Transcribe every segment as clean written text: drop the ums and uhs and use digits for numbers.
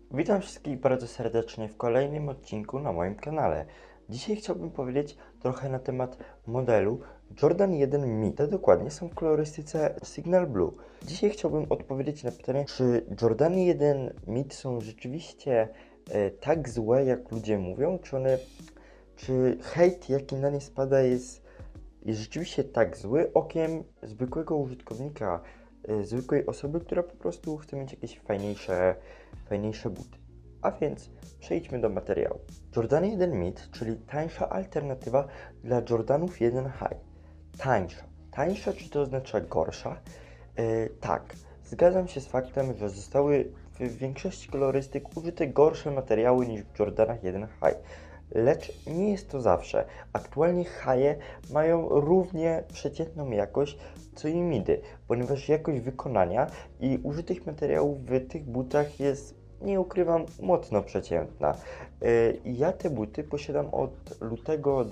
Witam wszystkich bardzo serdecznie w kolejnym odcinku na moim kanale. Dzisiaj chciałbym powiedzieć trochę na temat modelu Jordan 1 Mid. Te dokładnie są w kolorystyce Signal Blue. Dzisiaj chciałbym odpowiedzieć na pytanie, czy Jordany 1 Mid są rzeczywiście tak złe, jak ludzie mówią, czy hejt, jaki na nie spada, jest rzeczywiście tak zły okiem zwykłego użytkownika, zwykłej osoby, która po prostu chce mieć jakieś fajniejsze buty. A więc przejdźmy do materiału. Jordan 1 Mid, czyli tańsza alternatywa dla Jordanów 1 High. Tańsza. Tańsza, czy to oznacza gorsza? Tak, zgadzam się z faktem, że zostały w większości kolorystyk użyte gorsze materiały niż w Jordanach 1 High. Lecz nie jest to zawsze. Aktualnie haje mają równie przeciętną jakość co i midy, ponieważ jakość wykonania i użytych materiałów w tych butach jest, nie ukrywam, mocno przeciętna. Ja te buty posiadam od lutego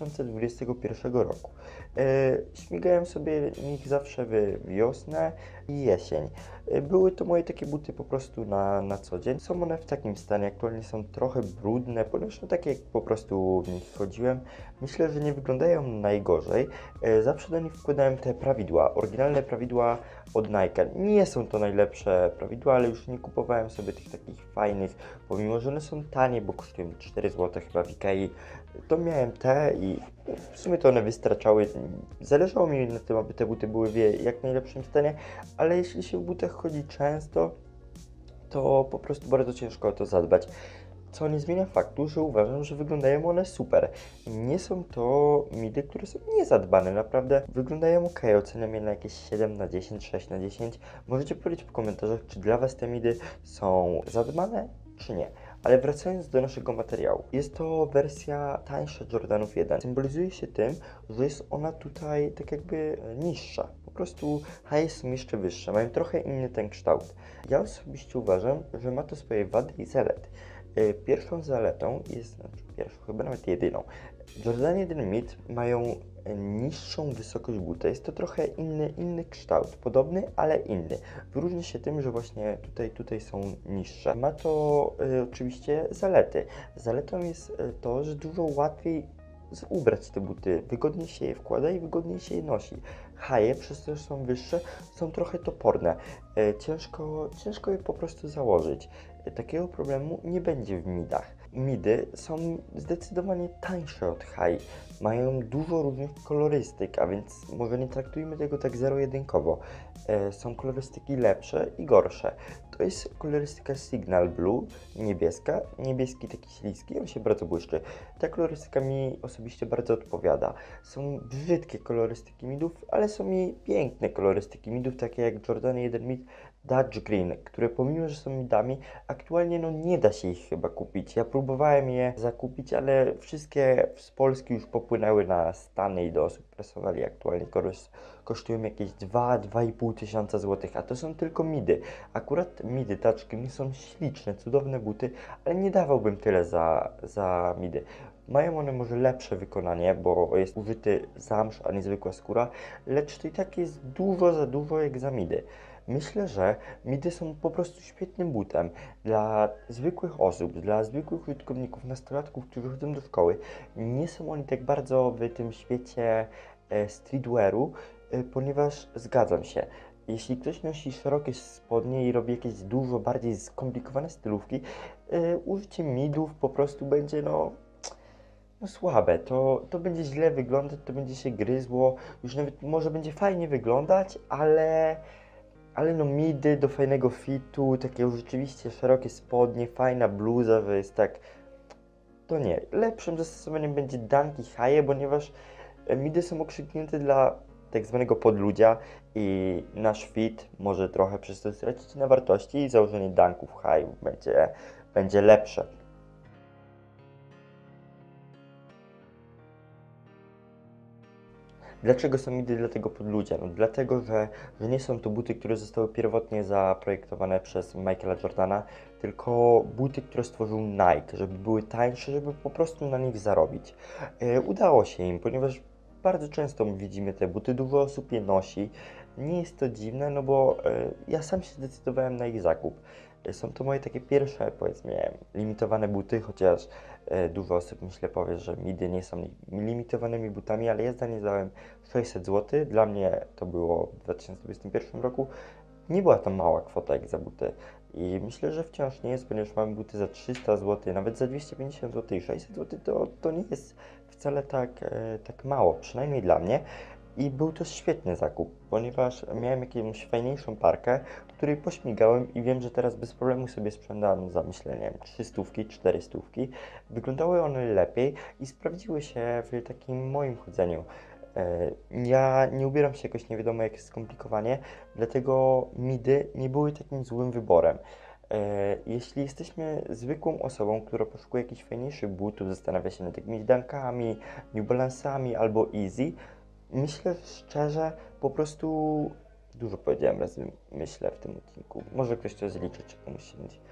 2021 roku. Śmigałem sobie nich zawsze w wiosnę i jesień. Były to moje takie buty po prostu na co dzień. Są one w takim stanie, aktualnie są trochę brudne, ponieważ no takie jak po prostu w nich chodziłem. Myślę, że nie wyglądają najgorzej. Zawsze do nich wkładałem te prawidła, oryginalne prawidła od Nike. Nie są to najlepsze prawidła, ale już nie kupowałem sobie tych takich fajnych, pomimo że one są tanie, bo kosztują 4 zł chyba w Ikei. To miałem te i w sumie to one wystarczały. Zależało mi na tym, aby te buty były w jak najlepszym stanie, ale jeśli się w butach chodzi często, to po prostu bardzo ciężko o to zadbać. Co nie zmienia faktu, że uważam, że wyglądają one super. Nie są to midy, które są niezadbane, naprawdę wyglądają ok. Oceniam je na jakieś 7 na 10, 6 na 10. Możecie powiedzieć w komentarzach, czy dla Was te midy są zadbane, czy nie. Ale wracając do naszego materiału, jest to wersja tańsza Jordanów 1. Symbolizuje się tym, że jest ona tutaj tak jakby niższa. Po prostu haje są jeszcze wyższe, mają trochę inny ten kształt. Ja osobiście uważam, że ma to swoje wady i zalety. Pierwszą zaletą jest, chyba nawet jedyną, Jordan 1 Mid mają niższą wysokość buta. Jest to trochę inny kształt, podobny, ale inny. Wyróżnia się tym, że właśnie tutaj są niższe. Ma to oczywiście zalety. Zaletą jest to, że dużo łatwiej ubrać te buty, wygodniej się je wkłada i wygodniej się je nosi. Haje, przez to, że są wyższe, są trochę toporne. Ciężko je po prostu założyć. Takiego problemu nie będzie w midach. Midy są zdecydowanie tańsze od high. Mają dużo różnych kolorystyk, a więc może nie traktujmy tego tak zero-jedynkowo. Są kolorystyki lepsze i gorsze. To jest kolorystyka Signal Blue, niebieska. Niebieski taki śliski, on się bardzo błyszczy. Ta kolorystyka mi osobiście bardzo odpowiada. Są brzydkie kolorystyki midów, ale są i piękne kolorystyki midów, takie jak Jordan 1 Mid Dutch Green, które pomimo, że są midami, aktualnie no nie da się ich chyba kupić. Ja próbowałem je zakupić, ale wszystkie z Polski już popłynęły na Stany i do osób presowali. Aktualnie kosztują jakieś 2-2,5 tysiąca złotych, a to są tylko midy. Akurat midy Dutch Green są śliczne, cudowne buty, ale nie dawałbym tyle za midy. Mają one może lepsze wykonanie, bo jest użyty zamsz, a nie zwykła skóra, lecz to i tak jest dużo za dużo jak za midy. Myślę, że midy są po prostu świetnym butem dla zwykłych osób, dla zwykłych użytkowników, nastolatków, którzy chodzą do szkoły. Nie są oni tak bardzo w tym świecie streetwearu, ponieważ zgadzam się. Jeśli ktoś nosi szerokie spodnie i robi jakieś dużo bardziej skomplikowane stylówki, użycie midów po prostu będzie no słabe, to będzie źle wyglądać, to będzie się gryzło, już nawet może będzie fajnie wyglądać, ale no midy do fajnego fitu, takie rzeczywiście szerokie spodnie, fajna bluza, że jest tak, to nie. Lepszym zastosowaniem będzie dunki high, ponieważ midy są okrzyknięte dla tak zwanego podludzia i nasz fit może trochę przez to stracić na wartości i założenie dunków high będzie lepsze. Dlaczego są midy dla tego podludzia? No dlatego, że nie są to buty, które zostały pierwotnie zaprojektowane przez Michaela Jordana, tylko buty, które stworzył Nike, żeby były tańsze, żeby po prostu na nich zarobić. Udało się im, ponieważ bardzo często widzimy te buty, dużo osób je nosi. Nie jest to dziwne, no bo ja sam się zdecydowałem na ich zakup. Są to moje takie pierwsze, powiedzmy, limitowane buty, chociaż dużo osób, myślę, powie, że midy nie są limitowanymi butami, ale ja za nie dałem 600 zł. Dla mnie to było w 2021 roku. Nie była to mała kwota jak za buty. I myślę, że wciąż nie jest, ponieważ mamy buty za 300 zł, nawet za 250 zł i 600 zł, to nie jest wcale tak mało, przynajmniej dla mnie. I był to świetny zakup, ponieważ miałem jakąś fajniejszą parkę, której pośmigałem i wiem, że teraz bez problemu sobie sprzedam za, myślę, nie wiem, 300, 400. Wyglądały one lepiej i sprawdziły się w takim moim chodzeniu. Ja nie ubieram się jakoś nie wiadomo jak skomplikowanie, dlatego midy nie były takim złym wyborem. Jeśli jesteśmy zwykłą osobą, która poszukuje jakichś fajniejszych butów, zastanawia się nad jakimiś Dunkami, New Balance'ami albo Easy, myślę szczerze, po prostu dużo powiedziałem razy myślę w tym odcinku. Może ktoś to zliczy, czy komuś się będzie.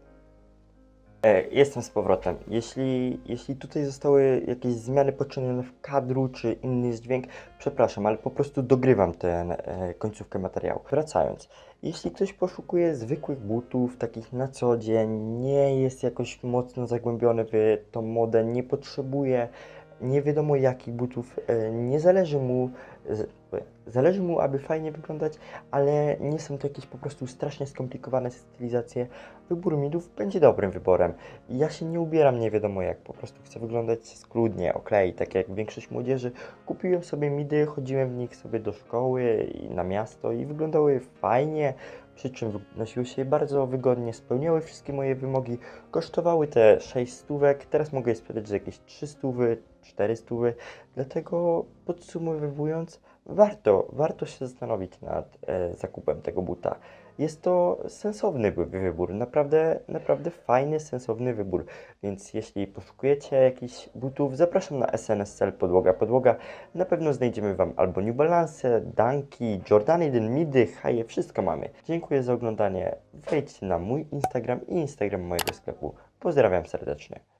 Jestem z powrotem. Jeśli tutaj zostały jakieś zmiany poczynione w kadru, czy inny dźwięk, przepraszam, ale po prostu dogrywam tę końcówkę materiału. Wracając, jeśli ktoś poszukuje zwykłych butów, takich na co dzień, nie jest jakoś mocno zagłębiony w tą modę, nie potrzebuje nie wiadomo jakich butów, nie zależy mu, zależy mu, aby fajnie wyglądać, ale nie są to jakieś po prostu strasznie skomplikowane stylizacje. Wybór midów będzie dobrym wyborem. Ja się nie ubieram nie wiadomo jak, po prostu chcę wyglądać schludnie, okej, tak jak większość młodzieży. Kupiłem sobie midy, chodziłem w nich sobie do szkoły i na miasto i wyglądały fajnie, przy czym nosiły się bardzo wygodnie, spełniały wszystkie moje wymogi, kosztowały te 6 stówek, teraz mogę je sprzedać za jakieś 3 stówy, 4 stówy, dlatego podsumowując, warto się zastanowić nad zakupem tego buta. Jest to sensowny wybór, naprawdę fajny, sensowny wybór, więc jeśli poszukujecie jakichś butów, zapraszam na SNSL Podłoga. Na pewno znajdziemy Wam albo New Balance, Dunki, Jordan 1, Midy, Haje, wszystko mamy. Dziękuję za oglądanie, wejdźcie na mój Instagram i Instagram mojego sklepu. Pozdrawiam serdecznie.